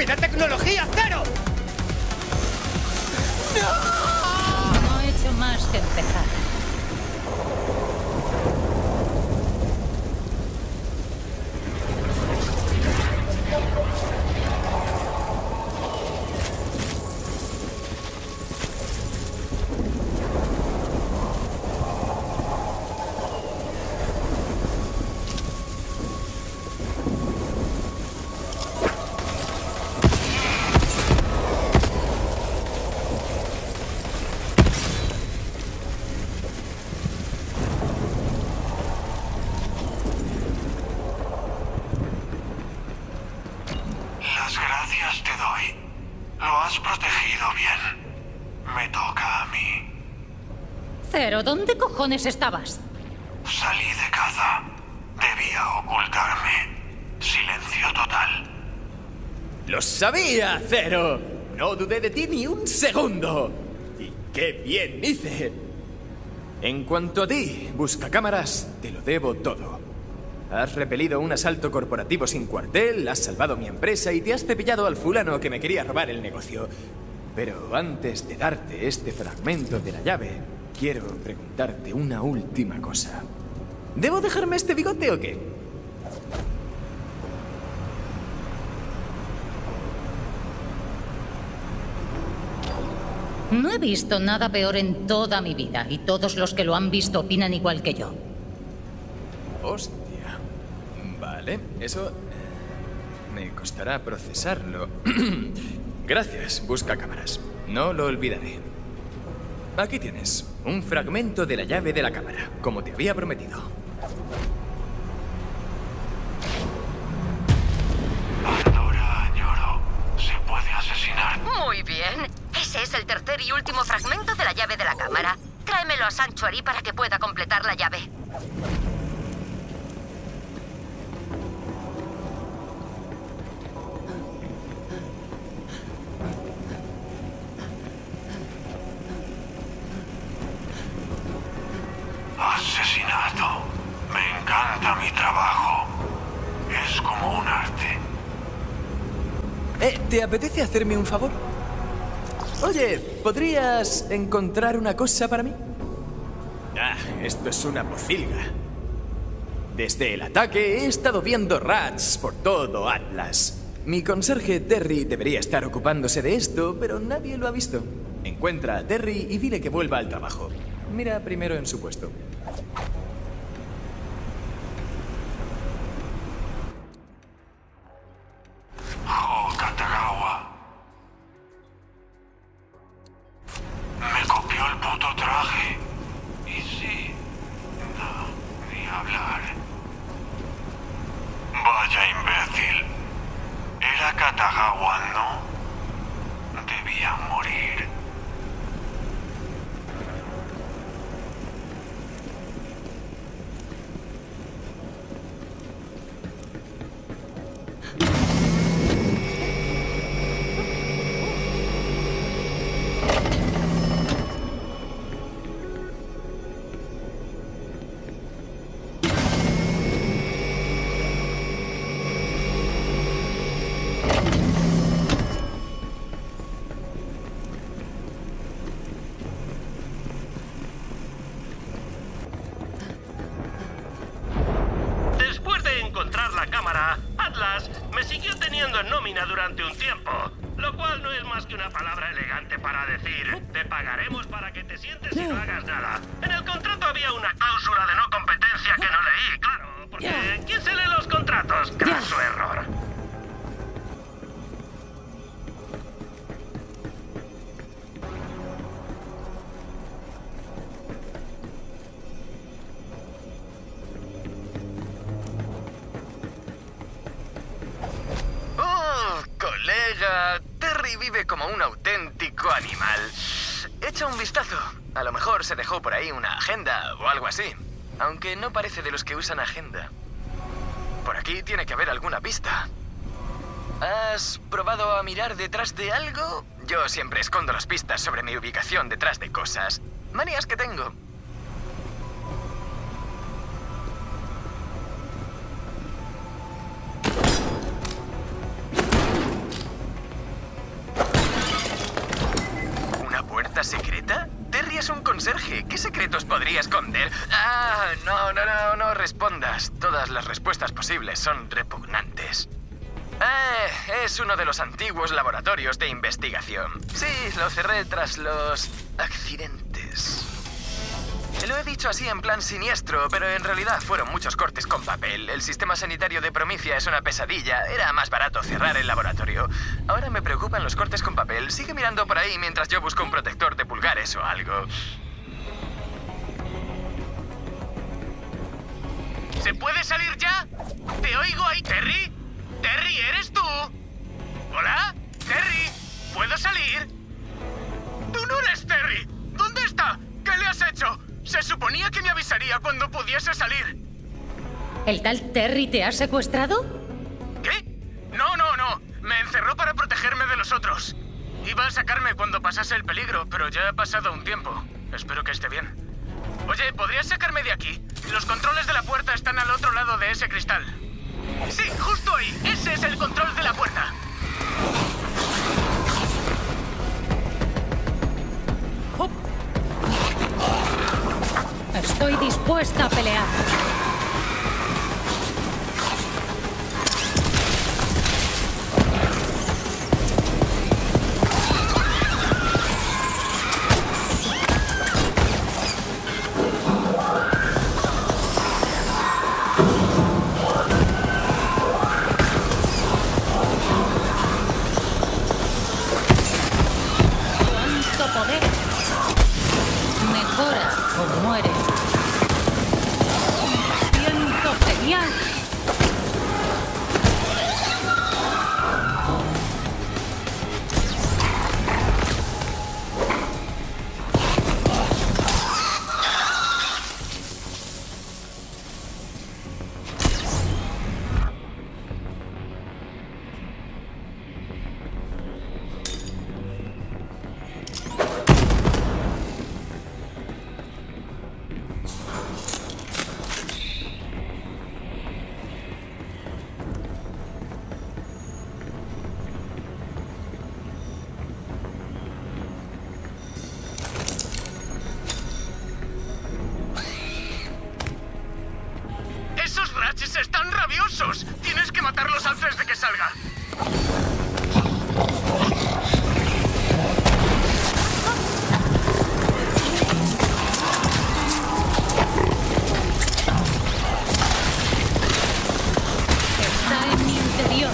estúpida tecnología, Zero! No he hecho más que empezar. Las gracias te doy. Lo has protegido bien. Me toca a mí. Zero, ¿dónde cojones estabas? Salí de caza. Debía ocultarme. Silencio total. ¡Lo sabía, Zero! No dudé de ti ni un segundo. ¡Y qué bien hice! En cuanto a ti, buscacámaras, te lo debo todo. Has repelido un asalto corporativo sin cuartel, has salvado mi empresa y te has cepillado al fulano que me quería robar el negocio. Pero antes de darte este fragmento de la llave, quiero preguntarte una última cosa. ¿Debo dejarme este bigote o qué? No he visto nada peor en toda mi vida y todos los que lo han visto opinan igual que yo. Hostia. Vale, eso me costará procesarlo. Gracias, buscacámaras. No lo olvidaré. Aquí tienes un fragmento de la llave de la cámara, como te había prometido. Pandora añoro. Se puede asesinar. Muy bien. Ese es el tercer y último fragmento de la llave de la cámara. Tráemelo a Sanctuary para que pueda completar la llave. Asesinato. Me encanta mi trabajo. Es como un arte. ¿Te apetece hacerme un favor? Oye, ¿podrías encontrar una cosa para mí? Ah, esto es una pocilga. Desde el ataque he estado viendo rats por todo Atlas. Mi conserje Terry debería estar ocupándose de esto, pero nadie lo ha visto. Encuentra a Terry y dile que vuelva al trabajo. Mira primero en su puesto. Oh, Katagawa. Me copió el puto traje. Y sí. No, ni hablar. Vaya imbécil. Era Katagawa, ¿no? Debía morir. Después de encontrar la cámara, Atlas me siguió teniendo en nómina durante un tiempo, lo cual no es más que una palabra elegante para decir te pagaremos para que te sientes y no hagas nada. En el contrato había una cláusula de no competencia que no leí, claro, porque ¿quién se lee los contratos? Craso error. Oh, colega, Terry vive como un auténtico animal. Echa un vistazo. A lo mejor se dejó por ahí una agenda o algo así. Aunque no parece de los que usan agenda. Por aquí tiene que haber alguna pista. ¿Has probado a mirar detrás de algo? Yo siempre escondo las pistas sobre mi ubicación detrás de cosas. Manías que tengo. secretos podría esconder? No respondas. Todas las respuestas posibles son repugnantes. Es uno de los antiguos laboratorios de investigación. Sí, lo cerré tras los accidentes. Lo he dicho así en plan siniestro, pero en realidad fueron muchos cortes con papel. El sistema sanitario de Promethea es una pesadilla. Era más barato cerrar el laboratorio. Ahora me preocupan los cortes con papel. Sigue mirando por ahí mientras yo busco un protector de pulgares o algo. ¿Se puede salir ya? Te oigo ahí, Terry. Terry, ¿eres tú? ¿Hola? Terry, ¿puedo salir? ¡Tú no eres Terry! ¿Dónde está? ¿Qué le has hecho? Se suponía que me avisaría cuando pudiese salir. ¿El tal Terry te ha secuestrado? ¿Qué? No. Me encerró para protegerme de los otros. Iba a sacarme cuando pasase el peligro, pero ya ha pasado un tiempo. Espero que esté bien. Oye, ¿podrías sacarme de aquí? Los controles de la puerta están al otro lado de ese cristal. Sí, justo ahí. Ese es el control de la puerta. Estoy dispuesta a pelear. ¡Cuánto poder! Mejora o muere. ¡Siento genial! ¡Esos Ratchets están rabiosos! Tienes que matarlos antes de que salga. Está en mi interior.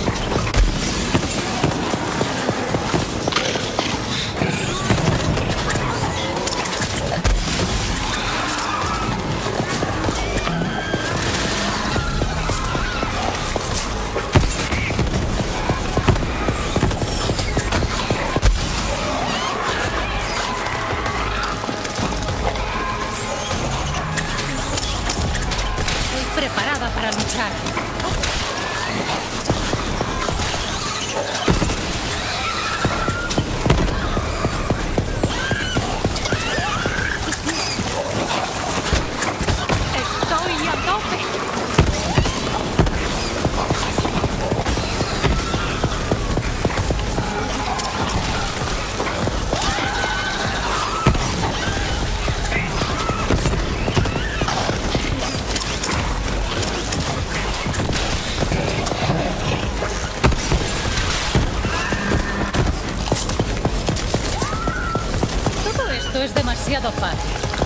Estoy preparada para luchar. Estoy a tope. Todo esto es demasiado fácil.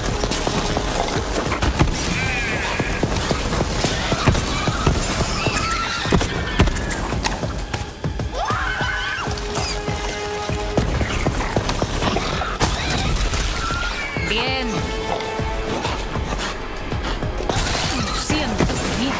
Bien. Siento miedo.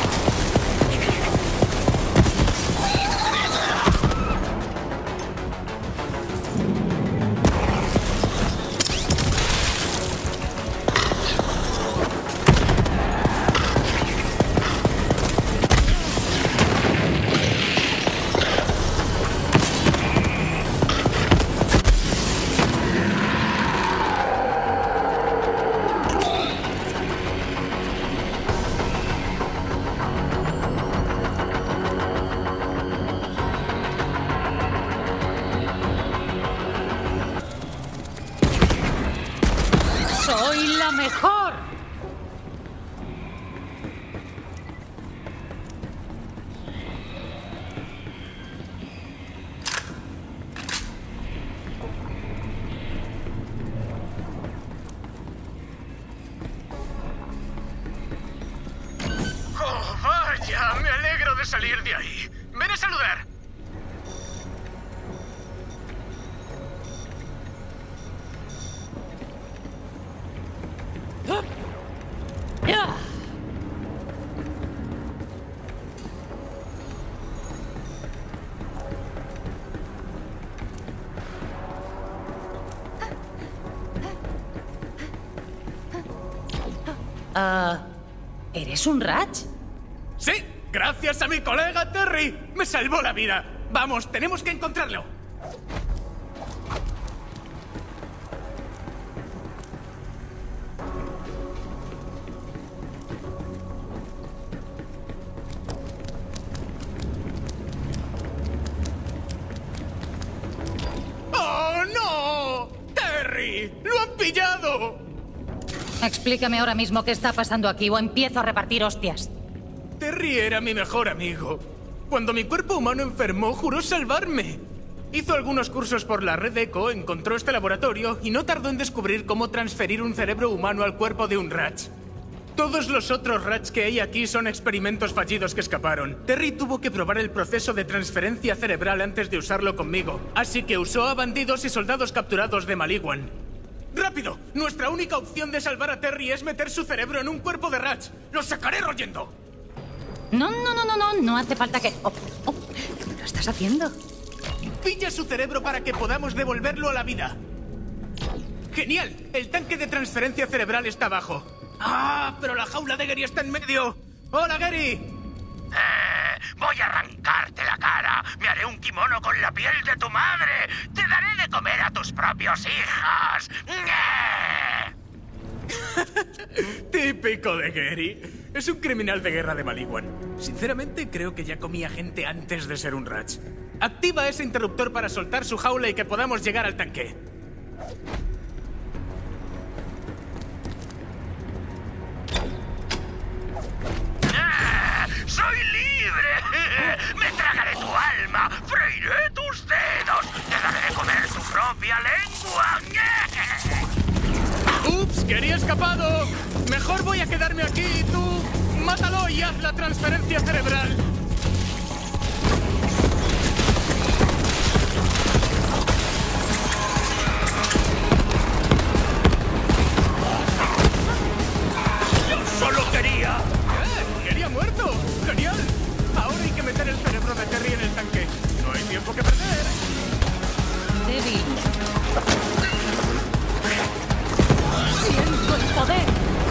de salir de ahí. Ven a saludar. ¿Eres un Ratch? Sí, gracias a mi colega Terry. Me salvó la vida. Vamos, tenemos que encontrarlo. ¡Oh, no! ¡Terry! ¡Lo han pillado! Explícame ahora mismo qué está pasando aquí o empiezo a repartir hostias. Terry era mi mejor amigo. Cuando mi cuerpo humano enfermó, juró salvarme. Hizo algunos cursos por la red ECHO, encontró este laboratorio y no tardó en descubrir cómo transferir un cerebro humano al cuerpo de un Ratch. Todos los otros Ratch que hay aquí son experimentos fallidos que escaparon. Terry tuvo que probar el proceso de transferencia cerebral antes de usarlo conmigo, así que usó a bandidos y soldados capturados de Maliwan. ¡Rápido! Nuestra única opción de salvar a Terry es meter su cerebro en un cuerpo de Ratch. ¡Lo sacaré royendo! No hace falta que... ¿Lo estás haciendo? Pilla su cerebro para que podamos devolverlo a la vida. ¡Genial! El tanque de transferencia cerebral está abajo. ¡Ah! Pero la jaula de Gary está en medio. ¡Hola, Gary! Voy a arrancarte la cara. Me haré un kimono con la piel de tu madre. Te daré de comer a tus propios hijos. Típico de Gary. Es un criminal de guerra de Maliwan. Sinceramente, creo que ya comía gente antes de ser un Ratch. Activa ese interruptor para soltar su jaula y que podamos llegar al tanque. ¡Soy libre! ¡Me tragaré tu alma! ¡Freiré tus dedos! ¡Te daré de comer tu propia lengua! ¡Ups! ¡Quería escapado! Mejor voy a quedarme aquí y tú... ¡Mátalo y haz la transferencia cerebral! ¡Yo solo quería! ¡Quería muerto! ¡Genial! Ahora hay que meter el cerebro de Terry en el tanque. No hay tiempo que perder. Débil. ¡Siento el poder!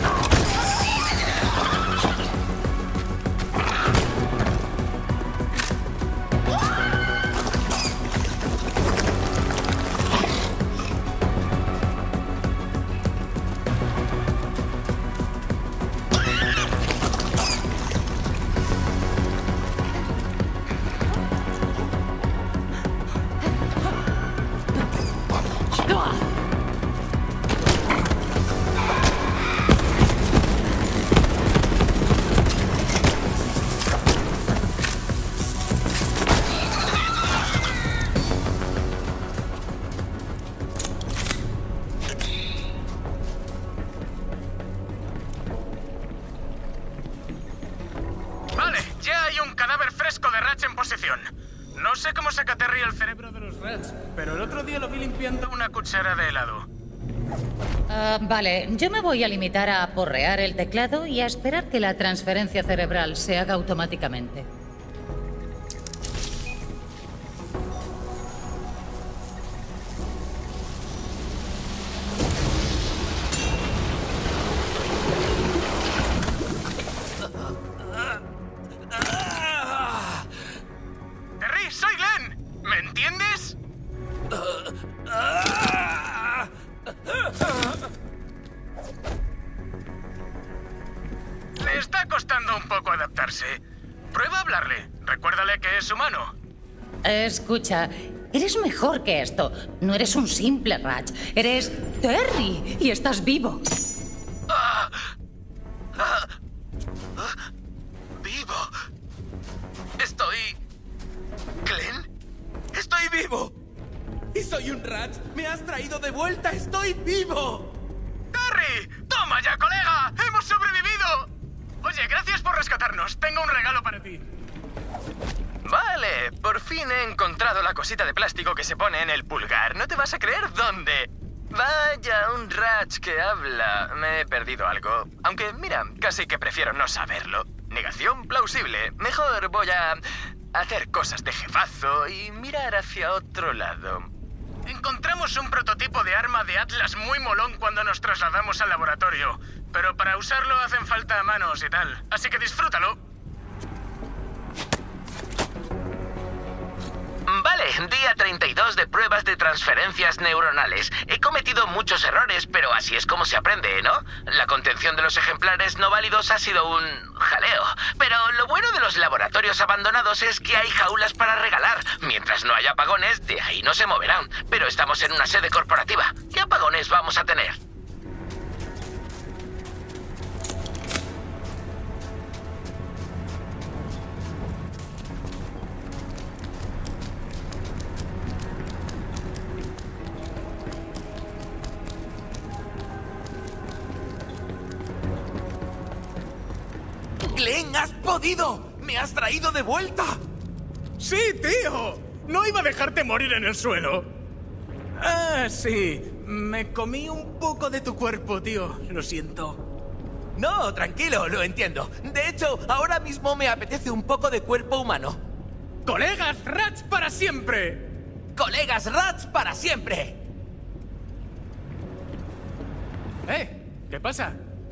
Vale, ya hay un cadáver fresco de Ratch en posesión. No sé cómo saca Terry el cerebro de los Ratch, pero el otro día lo vi limpiando una cuchara de helado. Vale, yo me voy a limitar a porrear el teclado y a esperar que la transferencia cerebral se haga automáticamente. Terry, soy Glenn. ¿Me entiendes? Le está costando un poco adaptarse. Prueba a hablarle. Recuérdale que es humano. Escucha, eres mejor que esto. No eres un simple Ratch. Eres Terry y estás vivo. ¡Vivo! Estoy... ¿Glenn? ¡Estoy vivo! ¡Y soy un Ratch! ¡Me has traído de vuelta! ¡Estoy vivo! ¡Terry! ¡Toma ya, colega! ¡Hemos sobrevivido! Oye, gracias por rescatarnos. Tengo un regalo para ti. fin he encontrado la cosita de plástico que se pone en el pulgar. No te vas a creer dónde. Vaya, un Ratch que habla. Me he perdido algo. Aunque, mira, casi que prefiero no saberlo. Negación plausible. Mejor voy a hacer cosas de jefazo y mirar hacia otro lado. Encontramos un prototipo de arma de Atlas muy molón cuando nos trasladamos al laboratorio. Pero para usarlo hacen falta manos y tal. Así que disfrútalo. Vale, día 32 de pruebas de transferencias neuronales. He cometido muchos errores, pero así es como se aprende, ¿no? La contención de los ejemplares no válidos ha sido un jaleo. Pero lo bueno de los laboratorios abandonados es que hay jaulas para regalar. Mientras no haya apagones, de ahí no se moverán. Pero estamos en una sede corporativa. ¿Qué apagones vamos a tener? ¡Glenn, has podido! ¡Me has traído de vuelta! ¡Sí, tío! No iba a dejarte morir en el suelo. Ah, sí. Me comí un poco de tu cuerpo, tío. Lo siento. No, tranquilo, lo entiendo. De hecho, ahora mismo me apetece un poco de cuerpo humano. ¡Colegas Ratch para siempre! ¡Colegas Ratch para siempre! ¿Qué pasa?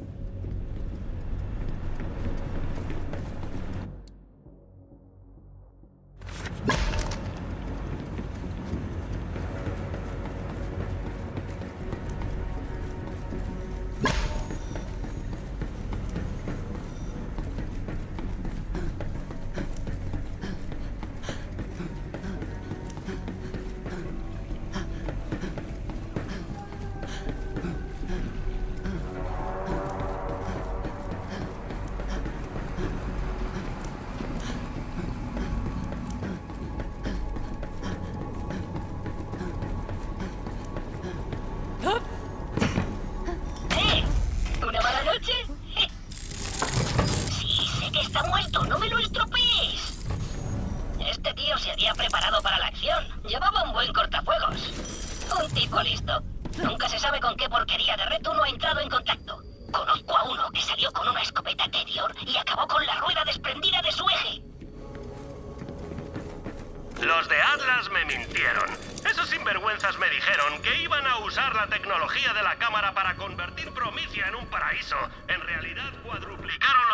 ¿Una mala noche? Sí, sé que está muerto, no me lo estropees. Este tío se había preparado para la acción. Llevaba un buen cortafuegos. Un tipo listo. Nunca se sabe con qué porquería de red uno ha entrado en contacto. Conozco a uno que salió con una escopeta Tedior y acabó con la rueda desprendida de su eje. Los de Atlas me mintieron. Esos sinvergüenzas me dijeron que iban a usar la tecnología de la cámara para convertir Promicia en un paraíso. En realidad cuadruplicaron